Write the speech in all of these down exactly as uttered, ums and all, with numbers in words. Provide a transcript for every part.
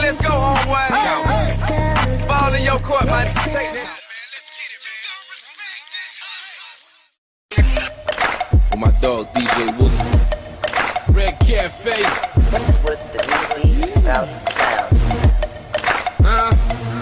let's go, homeboy. Hey. Ball in your court, man. Take this. With my dog D J Woody. Red Cafe. With the music without the sounds. Huh?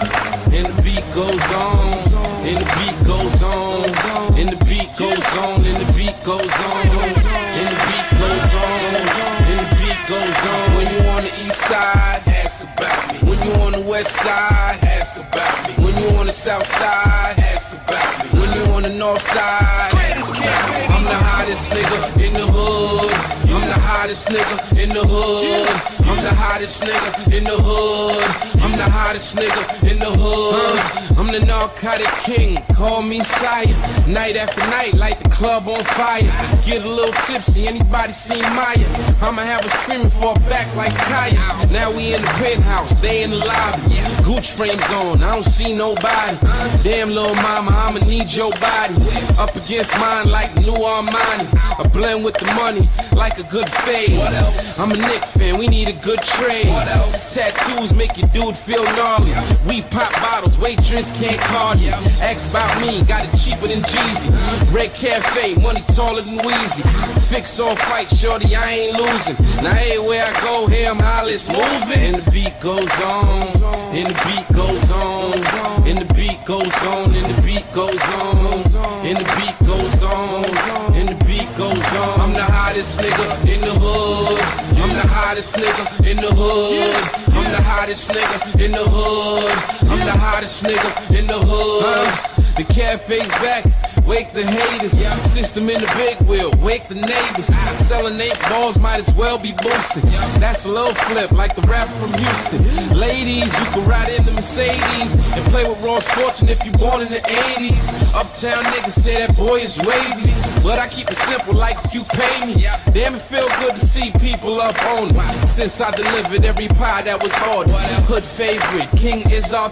And the beat goes on. And the beat goes on. And the beat goes on. And the beat goes on. And the beat goes on. And the beat goes on. When you on the east side, ask about me. When you on the west side, ask about me. When you on the south side, ask about me. When you on the north side, ask about me. I'm the hottest nigga in the hood. I'm the hottest nigga in the hood. I'm the hottest nigga in the hood. I'm the hottest nigga in the hood. I'm the narcotic king, call me sire. Night after night, light the club on fire. Get a little tipsy, anybody seen Maya? I'ma have a screaming for a back like Kaya. Now we in the penthouse, they in the lobby. Gooch frames on, I don't see nobody. Damn little mama, I'ma need your body. Up against mine like new Armani. I blend with the money like a good fade. I'm a Knick fan, we need a good trade. Tattoos make your dude feel gnarly. We pop bottles, waitress can't call you. Ask about me, got it cheaper than Jeezy. Red Cafe, money taller than Weezy. Fix all fight, shorty, I ain't losing. Now everywhere I go, here I'm hollis moving. And the beat goes on, and the beat goes on, and the beat goes on, and the beat goes on, and the beat goes on, and the beat goes on. I'm the hottest nigga in the hood. I'm the hottest nigga in the hood. I'm the hottest nigga in the hood. I'm the hottest nigga in the hood. The cafe's back. Wake the haters, system in the big wheel, wake the neighbors. Selling eight balls might as well be boosted. That's a little flip like the rapper from Houston. Ladies, you can ride in the Mercedes and play with Ross Fortune if you born in the eighties. Uptown niggas say that boy is wavy, but I keep it simple like if you pay me. Damn, it feel good to see people up on it. Since I delivered every pie that was ordered. Hood favorite, King is our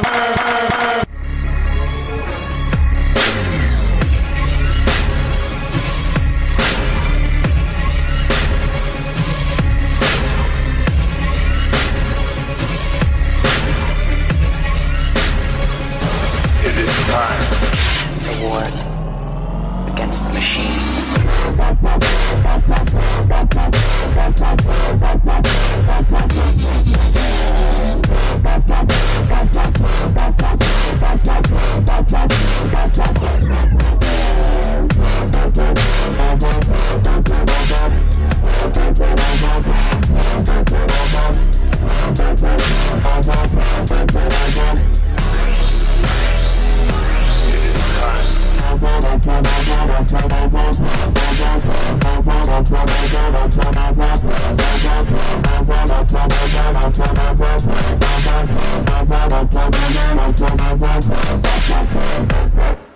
third. The war against the machines. Thank you.